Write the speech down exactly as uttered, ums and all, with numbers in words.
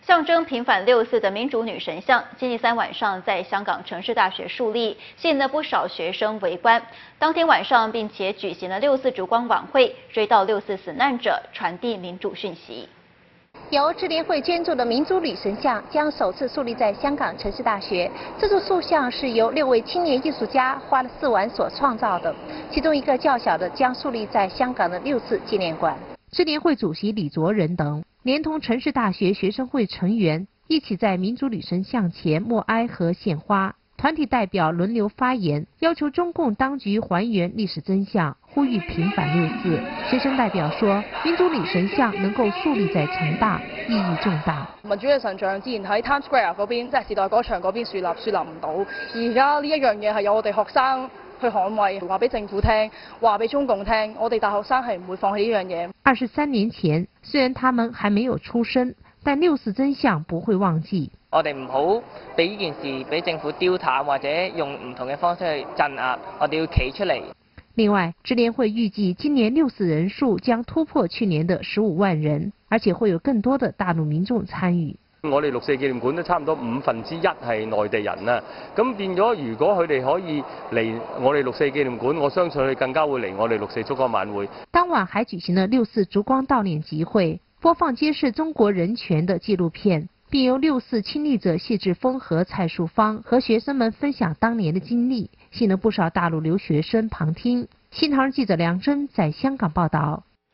象征平反六四的民主女神像，星期三晚上在香港城市大学树立，吸引了不少学生围观。当天晚上，并且举行了六四烛光晚会，追悼六四死难者，传递民主讯息。 由支联会捐助的民主女神像将首次树立在香港城市大学。这座塑像是由六位青年艺术家花了四晚所创造的，其中一个较小的将树立在香港的六四纪念馆。支联会主席李卓人等。 连同城市大学学生会成员一起在民主女神像前默哀和献花。团体代表轮流发言，要求中共当局还原历史真相，呼吁平反六四。学生代表說，民主女神像能夠樹立在城大，意義重大。 民主嘅神像之前喺 Times Square 嗰邊，即係時代廣場嗰邊樹立，樹立唔到。而家呢一樣嘢係有我哋學生去捍衛，話俾政府聽，話俾中共聽，我哋大學生係唔會放棄呢樣嘢。 二十三年前，雖然他們還沒有出生，但六四真相不會忘記。 我哋唔好俾呢件事俾政府丟淡，或者用唔同嘅方式去鎮壓，我哋要企出嚟。 另外，支聯會預計今年六四人數將突破去年的十五萬人，而且會有更多的大陸民眾參與。 我哋六四紀念館都差唔多五分之一係內地人啦，咁變咗如果佢哋可以嚟我哋六四紀念館，我相信佢更加會嚟我哋六四燭光晚會。當晚還舉行了六四燭光悼念集會，播放揭示中國人權的紀錄片，並由六四親歷者謝志峰和蔡樹芳和學生們分享當年的經歷，吸引了不少大陸留學生旁聽。新唐人記者梁真在香港報道。